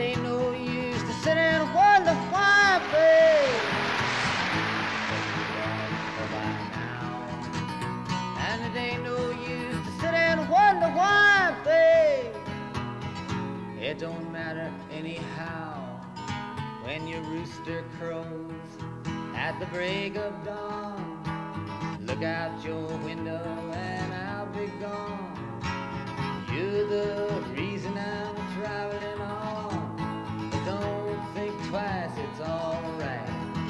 ain't no use to sit and wonder why, babe. And it ain't no use to sit and wonder why, babe. It don't matter anyhow when your rooster crows at the break of dawn. Look out your window and I'll be gone. You're the reason I'm traveling on. But don't think twice, it's alright.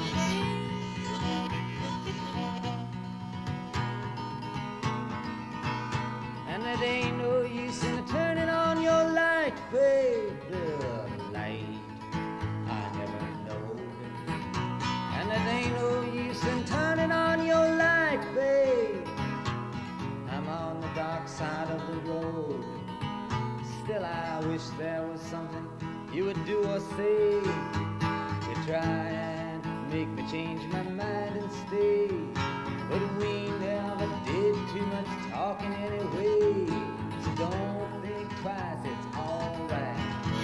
And it ain't no use in turning on your light, babe. The light I never know. And it ain't no use in turning on your light, babe. I'm on the dark side of the road. Still I wish there was something you would do or say to try and make me change my mind and stay. But we never did too much talking anyway. So don't think twice, it's alright.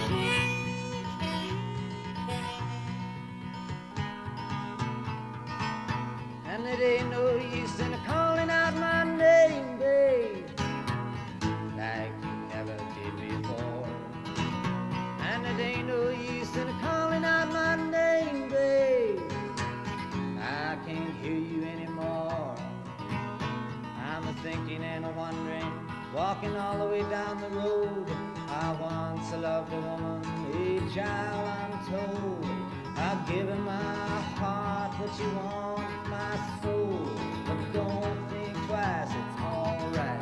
And it ain't no use in calling out my name, babe, like you never did before. And it ain't no use in calling out my name, babe. I can't hear you anymore. I'm a-thinking and a-wondering, walking all the way down the road. I once loved a woman, a child I'm told. I've given my heart, but you want my soul. But don't think twice, it's alright.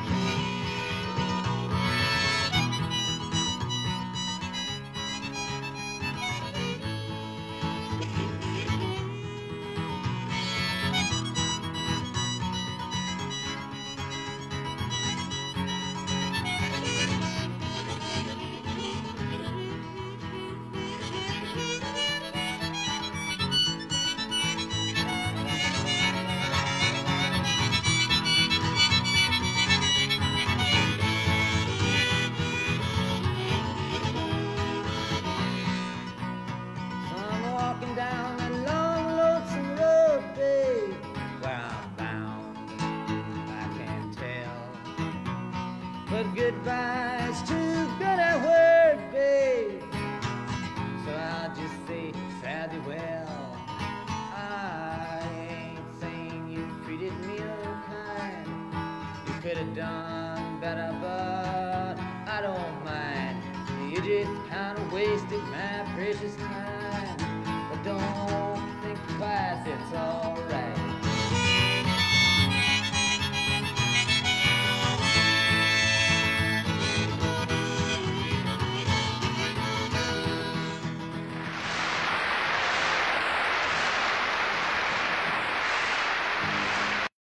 Down that long, lonesome road, babe, where I'm bound, I can't tell. But goodbye's too good a word, babe, so I'll just say fairly well. I ain't saying you treated me unkind. You could have done better, but I don't mind. You just kind of wasted my precious time.